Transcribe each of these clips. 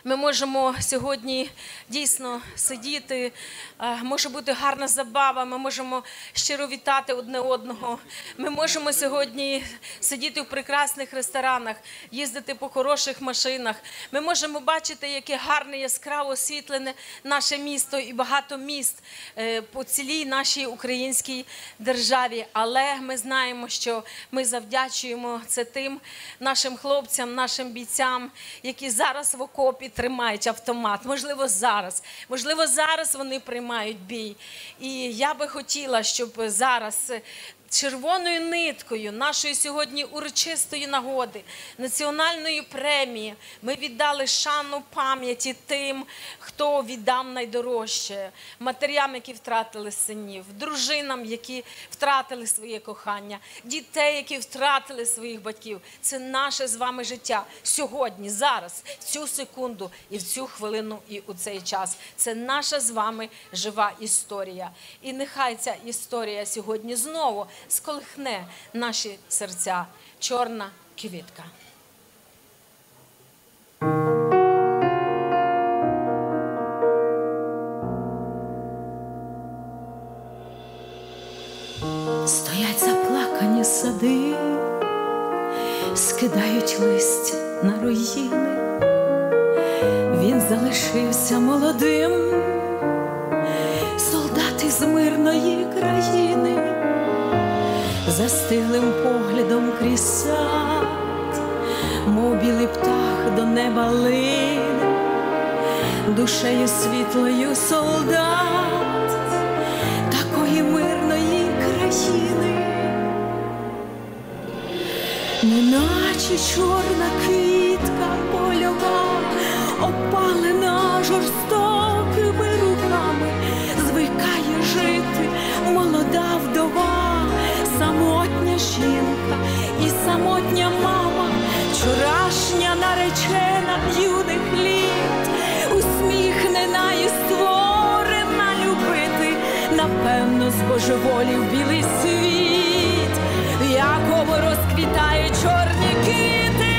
Ми можемо сьогодні дійсно сидіти, може бути гарна забава, ми можемо щиро вітати одне одного. Ми можемо сьогодні сидіти в прекрасних ресторанах, їздити по хороших машинах. Ми можемо бачити, яке гарне, яскраво освітлене наше місто і багато міст по цілій нашій українській державі. Але ми знаємо, що ми завдячуємо це тим нашим хлопцям, нашим бійцям, які зараз в окопі тримають автомат. Можливо, зараз вони приймають бій. І я би хотіла, щоб зараз червоною ниткою нашої сьогодні урочистої нагоди, національної премії, ми віддали шану пам'яті тим, хто віддав найдорожче, матерям, які втратили синів, дружинам, які втратили своє кохання, дітей, які втратили своїх батьків. Це наше з вами життя сьогодні, зараз, в цю секунду і в цю хвилину і у цей час. Це наша з вами жива історія. І нехай ця історія сьогодні знову сколихне наші серця. Чорна квітка. Стоять заплакані сади, скидають листя на руїни. Він залишився молодим, солдат із мирної країни. Застиглим поглядом крізь сад, мов білий птах до неба лине, душею світлою солдат такої мирної країни. Неначе чорна квітка польова, опалена жорстокими руками, звикає жити молода вдова, самотня жінка і самотня мама, вчорашня наречена юних літ, усміхнена і створена любити, напевно, збожеволів білий світ, в якому розквітають чорні квіти.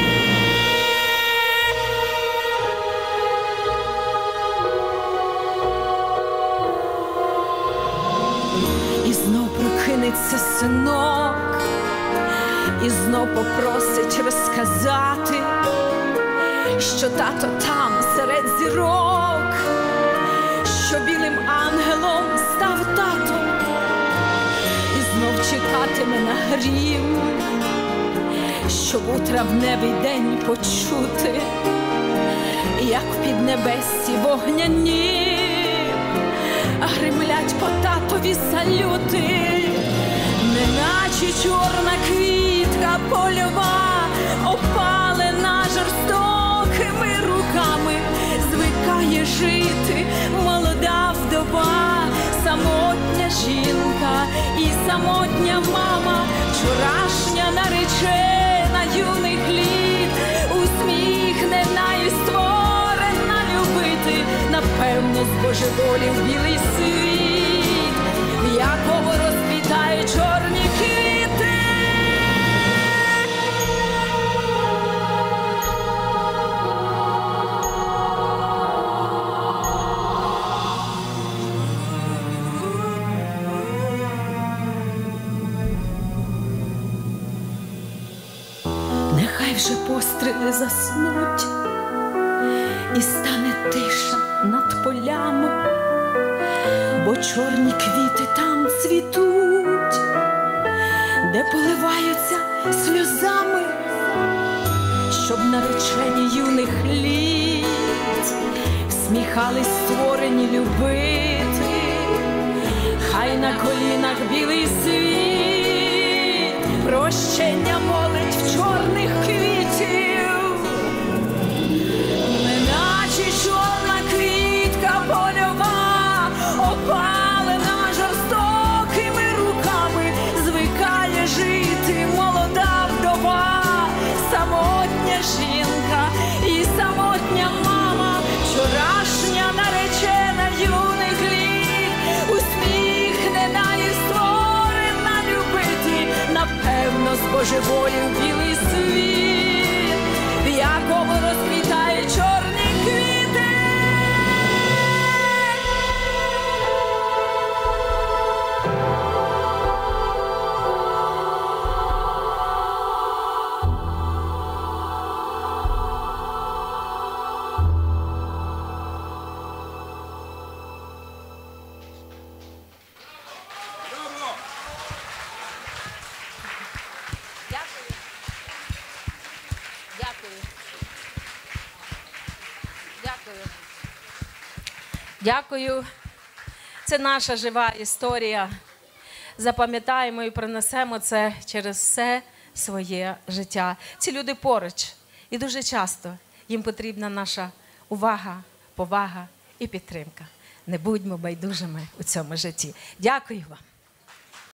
І знов прокинеться синок, і знов попросить розказати, що тато там серед зірок, що білим ангелом став татом, і знов чекатиме на грім, щоб у травневий день почути, як в піднебесці вогняні гримлять по татові салюти. Неначе чорна квітка польова, опалена жорстокими руками, звикає жити молода вдова, самотня жінка і самотня мама, вчорашня наречена юних літ, усміхнена і створена любити, напевно, збожеволів білий світ, в якому розквітають чорні квіти. Нехай вже постріли заснуть, і стане тиша над полями, бо чорні квіти там цвітуть, де поливаються сльозами, щоб наречені юних літ всміхались створені любити. Хай на колінах білий світ прощення молить в чорних квітів. Неначе чорна квітка польова, опалена жорстокими руками, звикає жити молода вдова, самотня жінка і самотня мама, вчорашня наречена юних літ, усміхнена і створена любити, напевно, збожеволів білий світ, в якому розквітає чорний квіт. Дякую. Це наша жива історія. Запам'ятаємо і принесемо це через все своє життя. Ці люди поруч. І дуже часто їм потрібна наша увага, повага і підтримка. Не будьмо байдужими у цьому житті. Дякую вам.